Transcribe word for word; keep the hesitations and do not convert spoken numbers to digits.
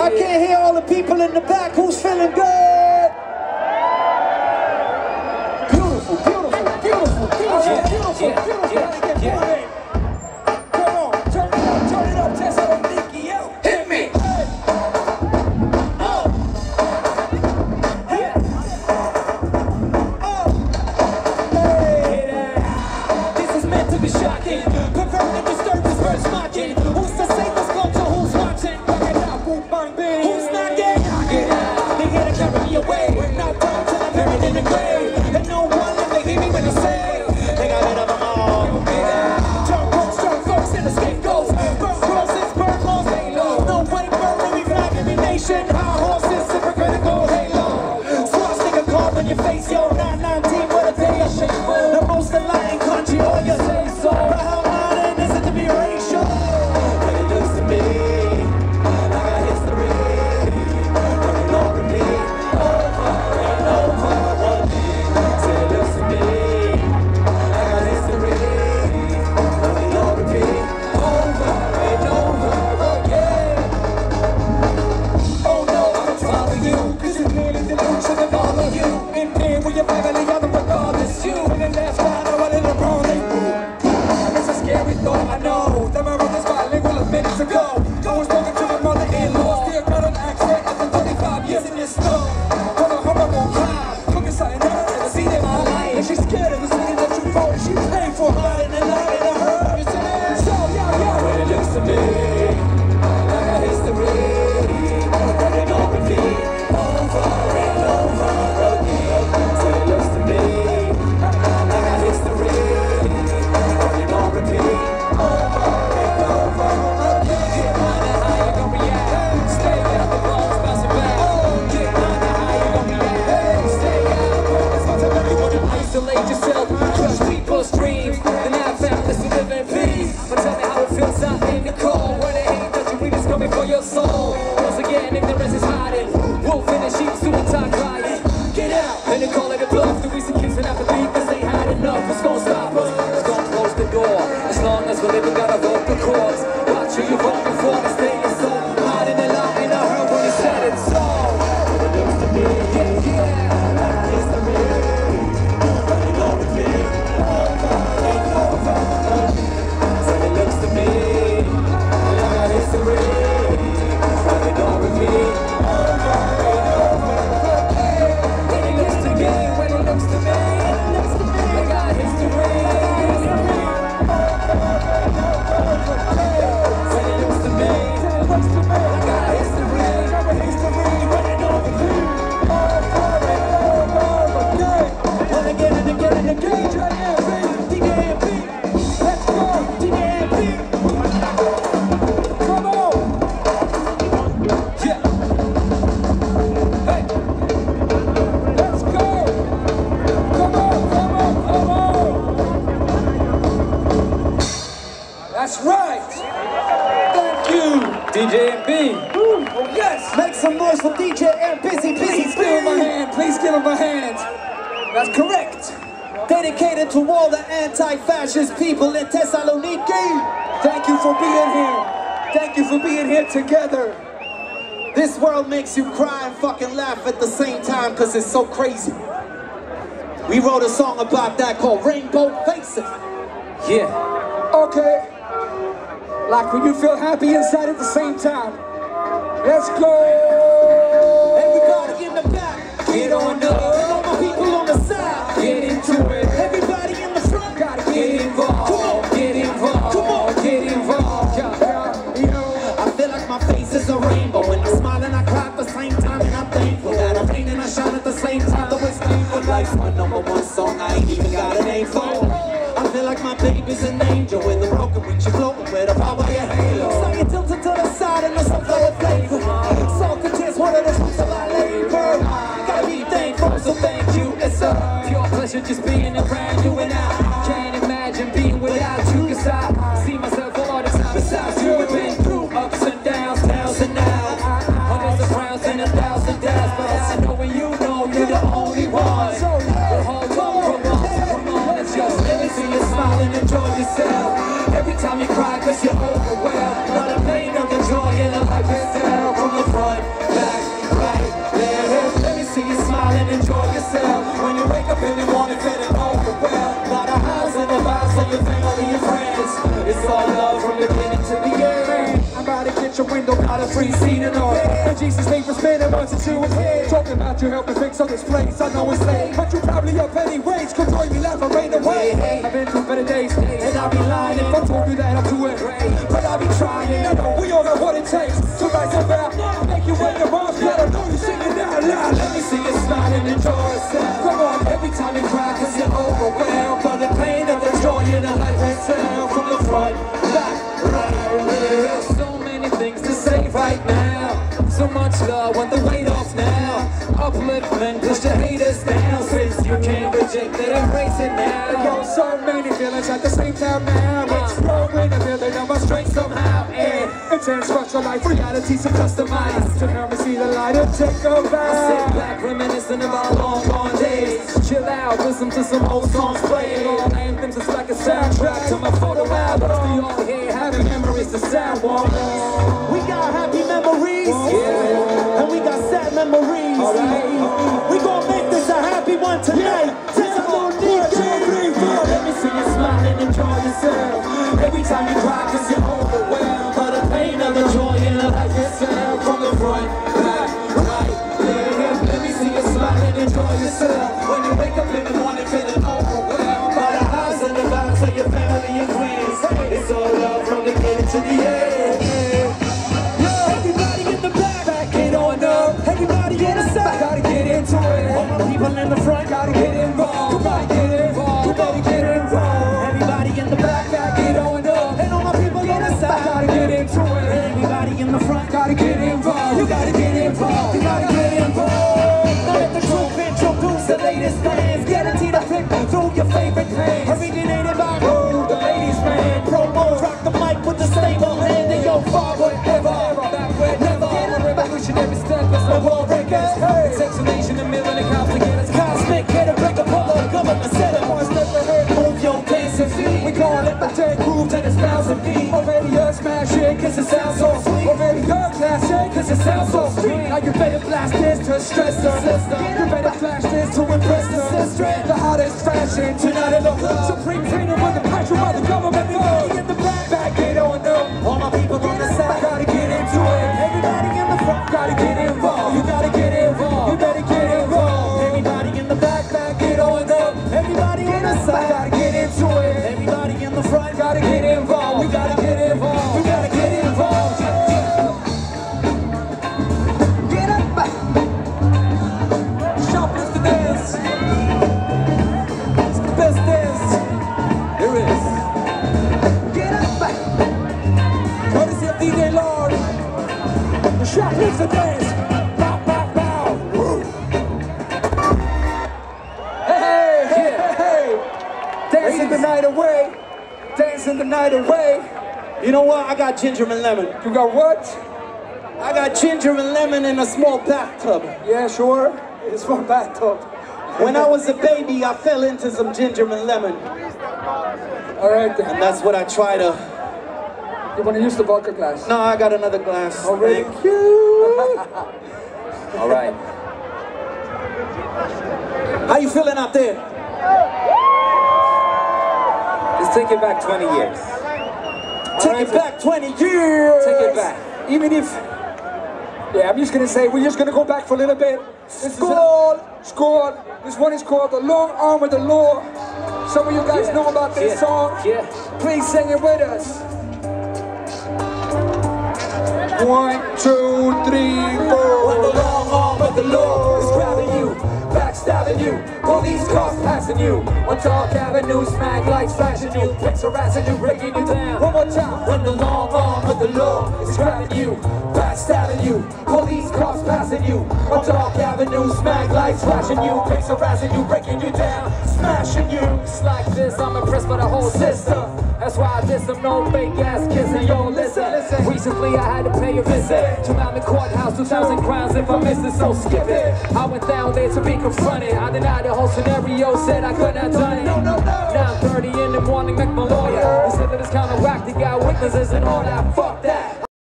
I can't hear all the people in the back. Who's feeling good? Beautiful, beautiful, beautiful, beautiful, beautiful, beautiful. Yeah, yeah. Come on, turn it up, turn it up. Thessaloniki, yo. Hit me. Hey. Oh. Hey. Oh. Hey. This is meant to be shocking. Pervert and disturb this verse mocking. Who's the safest culture? Who's watching? Who's not dead? Get out. They here to carry me away. Now down till I'm buried in the grave. And no one ever hear me when I say, they got rid of them all. Turn folks, turn folks into scapegoats. Burn crosses, burn laws, lay low. No white burn when we flag every nation. Our horses, hypocritical halo. Swastika carved on your face, yo. nine nineteen, what a day of shameful. The most enlightened country, all you say so. But how modern is it to be racial? When it looks to me, I got history. Running over me, over and over again. Say it looks to me, I got history. Running over me, over and over again. Oh no, I don't follow you. Cause it's nearly delusion of all of you. In pain with your family, other regardless you. And then left out, I wanted to wrong they do. It's a scary thought, I know. That my brother's bilingual a minutes ago. I was talking to my mother-in-law. Still got an accent after thirty-five years in this store. But I hope I won't cry. Cooking something that I've never seen in my life. And she's scared of the city that you vote. She paid for hiding and lying to her. So, yeah, yeah. When it looks to me, I got history. Running on repeat, over and over again. So it looks to me, I got history. Running on repeat, over and over again. Get mine and how you gonna react. Stay out the balls, bouncing back. Get mine and how you gonna react. Stay out, it's about to everyone to isolate yourself. Crush people's dreams, then have families to live in peace. But tell me how it feels out in the cold, where the hate that you read is coming for your soul. Once again, ignorance is hiding. Wolf in the sheep's doing time crying. Get out, and they call it a bluff. The reason kids and apathy, cause they had enough. What's gonna stop us? It's gonna close the door. As long as we're living, gotta vote the cause. Watch who you vote before they stay in soul. Hiding a lot in a hurt when he said it so. What it looks to me, yeah, yeah. Like history. Running over me, over and over again. So it looks to me, like history. Running over me, over and over again. When it looks to me, when it looks to me, I got history. When it looks to me, I got history. Running over me, over and over again. And again and again and again. D J M P, let's go, D J M P. Come on. Yeah. Hey. Let's go. Come on, come on, come on. That's right. Thank you, D J M P. Oh yes. Make some noise for D J and Busy Busy Please give him a hand. Please give him a hand. That's correct. Dedicated to all the anti-fascist people in Thessaloniki. Thank you for being here. Thank you for being here together. This world makes you cry and fucking laugh at the same time because it's so crazy. We wrote a song about that called Rainbow Faces. Yeah. Okay. Like when you feel happy inside at the same time. Let's go. Everybody in the back, Get on up. all my people on the side, Get into it. everybody in the front, Gotta get involved. Come on. Get involved. Come on. Get involved. Yeah, yeah, you know. I feel like my face is a rainbow. When I smile and I cry at the same time, and I'm thankful that I rain and I shine at the same time. Though it's painful, life's my number one song I ain't even got a name for. I feel like my baby's an angel with a broken wing, she floating with a power of halo. So you tilted to the side and the sunflower flavor. Salt contains one of the fruits of our labor. Gotta be thankful, so thank you. It's a Pure pleasure just being around you and I can't imagine being without you, cause I see myself all the time besides you. We've been through ups and downs, downs and downs, hundreds of frowns and a thousand doubts, but I know when you know you're the only one. So hold on, come on, come on, let's just let me see you smile and enjoy yourself. Every time you cry cause you're overwhelmed, not a pain of the joy in a life itself. From the front out your window, got a free seat and all. And Jesus made for spinning once and two again. Talking about you helping fix all this place. I know it's late, but you probably up anyways. Cause join me laugh and rain away. I've been through better days, and I'll be lying if I told you that I'm doing great. But I'll be trying, I know we all got what it takes to rise up out, make you wake your mom's better. Know you singing out loud. Let me see you smile and enjoy yourself. Come on, every time you cry cause you're overwhelmed by the pain of the joy in the life itself. From the front, back, right, left. So many things to say right now. So much love, want the weight off now. Upliftment, push the haters down. Since you can't reject it, embrace it now. Yo, so many feelings at the same time now. Exploding the building of my strength somehow. And intense structure life, reality so customized. To help me see the light and take a bow. I sit back, reminiscing of our long gone days. Chill out, listen to some old songs playing. All anthems, it's like a soundtrack to my photo albums. We all here having memories to sound warm. We got happy memories, yeah, and we got sad memories. All right. We gon' make this a happy one tonight. Thessaloniki. Let me see you smile and enjoy yourself. Every time you cry cause you're overwhelmed by the pain of the joy in the life itself. From the front, back, right, left. Let me see you smile and enjoy yourself. When you wake up in the morning feeling overwhelmed by the highs and the lows of your family and friends. It's all love from the beginning to the end. Everybody in the side, gotta get into it. All my people in the front, gotta get involved. Gotta get involved, you better get involved. Everybody in the back, gotta get on up. And all my people in the side, gotta get into it. Everybody in the front, gotta get involved. You gotta get involved, you gotta get involved. Now let the truth introduce the latest plans. Guaranteed to flip through your favorite plans. Originated by who? The ladies man. Promo, drop the mic with the stable hand. And yo, forward, ever, backward, never. Revolutionary step, let's no wall breakers. Hey. It takes a nation, a million of cops to get us cosmic. Hit a break a pull up, government set up. One step ahead, move your dancing feet. We call it the dead groove that is thousand feet. Already a smash it, cause it sounds so sweet. Already a classic, cause it sounds so sweet. Now you better blast this to stress the system. You better flash this to impress the system. The hottest fashion, tonight in the club. Supreme trainer with the pressure of the government. Everybody in the back, back, get on up. All my people on the side, gotta get into it. Everybody in the front, gotta get involved. You gotta get involved. You better get involved. Everybody in the back, back, get on up. Everybody on the side, gotta get into it. Everybody in the front, gotta get involved. You gotta get involved. You gotta get involved. Yeah, yeah. Get up. Shoplift the dance. It's the best dance there is. Get up. Courtesy of D J Lord. The shoplift the dance. Bow, bow, bow. Woo. Hey, hey, hey, hey. Dancing the night away. Dancing the night away. You know what? I got ginger and lemon. You got what? I got ginger and lemon in a small bathtub. Yeah, sure. It's from bathtub. When I was a baby, I fell into some ginger and lemon. All right then. And that's what I try to... You want to use the vodka glass? No, I got another glass. Oh, really? Thank you. All right. How you feeling out there? Let's take it back twenty years. Take right, it back twenty years. Take it back. Even if... Yeah, I'm just going to say, we're just going to go back for a little bit. This Score! Score! This one is called The Long Arm of the Law. Some of you guys yeah. know about this yeah. song. Yeah. Please sing it with us. One, two, three, four. When the long arm of the law is grabbing you, backstabbing you, police cars passing you, on Dark Avenue, smack lights flashing you, pics harassing you, breaking you down. One more time. When the long arm of the law is grabbing you, backstabbing you, police cars passing you, on Dark Avenue, smack lights flashing you, pics harassing you, breaking you down, smashing you. It's like this, I'm impressed by the whole system. That's why I did some no fake ass kissing. Yo, listen, listen. Recently I had to pay a visit to Mountain Courthouse, two thousand crowns if I missed it, so skip it. I went down there to be confronted. I denied the whole scenario, said I couldn't have done it. No, no, no. nine thirty in the morning, make my lawyer. He said that it's kind of whack, they got witnesses and all that. Fuck that.